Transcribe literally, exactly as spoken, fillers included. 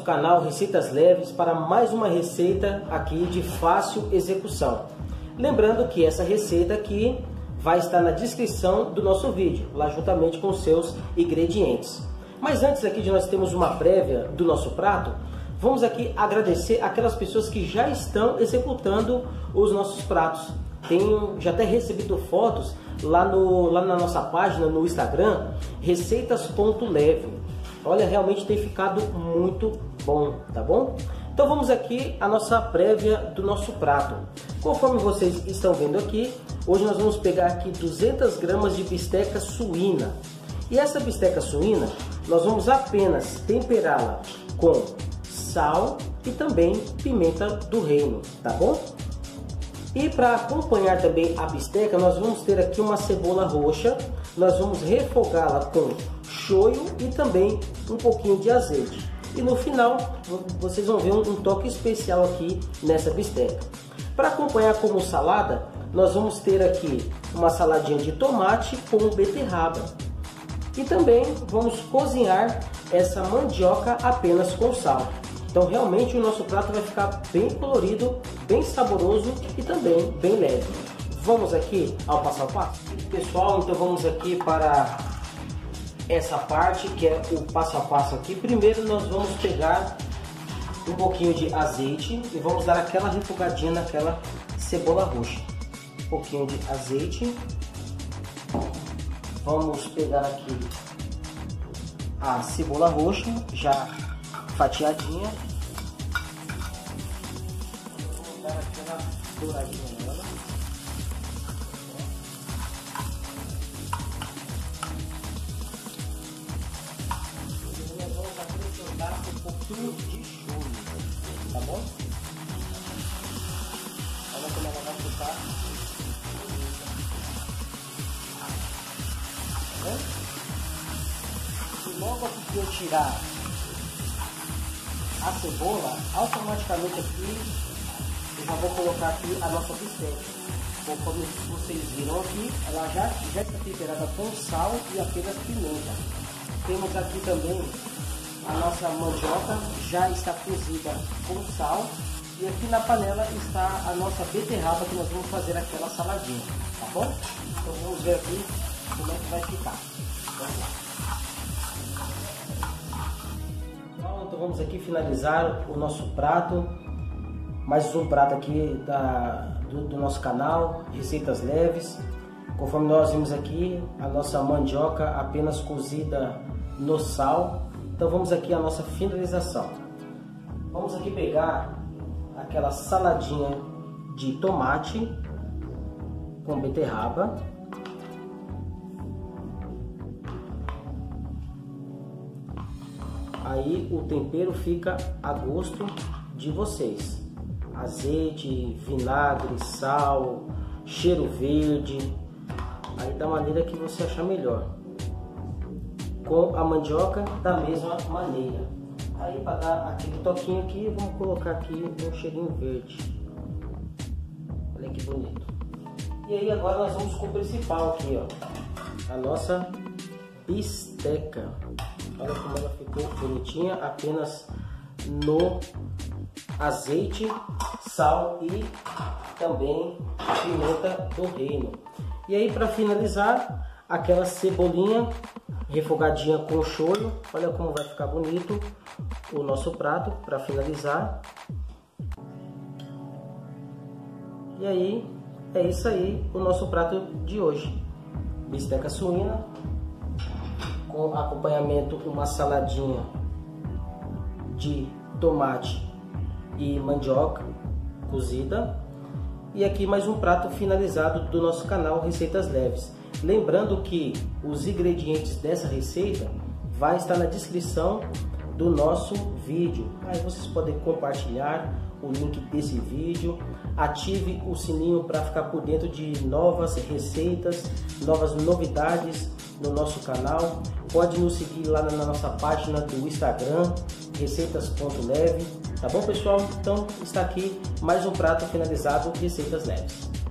nosso canal Receitas Leves para mais uma receita aqui de fácil execução. Lembrando que essa receita aqui vai estar na descrição do nosso vídeo, lá juntamente com os seus ingredientes. Mas antes aqui de nós termos uma prévia do nosso prato, vamos aqui agradecer aquelas pessoas que já estão executando os nossos pratos. Tenho já até recebido fotos lá, no, lá na nossa página no Instagram, receitas ponto leve. Olha, realmente tem ficado muito bom, tá bom? Então vamos aqui a nossa prévia do nosso prato. Conforme vocês estão vendo aqui, hoje nós vamos pegar aqui duzentas gramas de bisteca suína. E essa bisteca suína, nós vamos apenas temperá-la com sal e também pimenta do reino, tá bom? E para acompanhar também a bisteca, nós vamos ter aqui uma cebola roxa. Nós vamos refogá-la com shoyu e também um pouquinho de azeite. E no final, vocês vão ver um, um toque especial aqui nessa bisteca. Para acompanhar como salada, nós vamos ter aqui uma saladinha de tomate com beterraba. E também vamos cozinhar essa mandioca apenas com sal. Então realmente o nosso prato vai ficar bem colorido, bem saboroso e também bem leve. Vamos aqui ao passo a passo? Pessoal, então vamos aqui para essa parte que é o passo a passo aqui. Primeiro nós vamos pegar um pouquinho de azeite e vamos dar aquela refogadinha naquela cebola roxa. Um pouquinho de azeite. Vamos pegar aqui a cebola roxa já fatiadinha. Vamos dar aquela douradinha nela. E nós vamos acrescentar um pouquinho de shoyu, tá bom? Olha como ela vai ficar. Tá vendo? E logo que eu tirar a cebola, automaticamente aqui eu já vou colocar aqui a nossa bisteca. Conforme vocês viram aqui, ela já, já está temperada com sal e apenas pimenta. Temos aqui também a nossa mandioca, já está cozida com sal. E aqui na panela está a nossa beterraba que nós vamos fazer aquela saladinha, tá bom? Então vamos ver aqui como é que vai ficar. Vamos lá. Então vamos aqui finalizar o nosso prato, mais um prato aqui da, do, do nosso canal, Receitas Leves. Conforme nós vimos aqui, a nossa mandioca apenas cozida no sal. Então vamos aqui a nossa finalização. Vamos aqui pegar aquela saladinha de tomate com beterraba. Aí o tempero fica a gosto de vocês. Azeite, vinagre, sal, cheiro verde. Aí da maneira que você achar melhor. Com a mandioca da mesma maneira. Aí para dar aquele toquinho aqui, vamos colocar aqui um cheirinho verde. Olha que bonito. E aí agora nós vamos com o principal aqui, ó. A nossa bisteca. Olha como ela ficou bonitinha, apenas no azeite, sal e também pimenta do reino. E aí para finalizar, aquela cebolinha refogadinha com shoyu. Olha como vai ficar bonito o nosso prato para finalizar. E aí, é isso aí o nosso prato de hoje. Bisteca suína. Com acompanhamento uma saladinha de tomate e mandioca cozida. E aqui mais um prato finalizado do nosso canal Receitas Leves. Lembrando que os ingredientes dessa receita vai estar na descrição do nosso vídeo. Aí vocês podem compartilhar o link desse vídeo, ative o sininho para ficar por dentro de novas receitas, novas novidades no nosso canal. Pode nos seguir lá na nossa página do Instagram, receitas ponto leve. Tá bom, pessoal? Então está aqui mais um prato finalizado, Receitas Leves.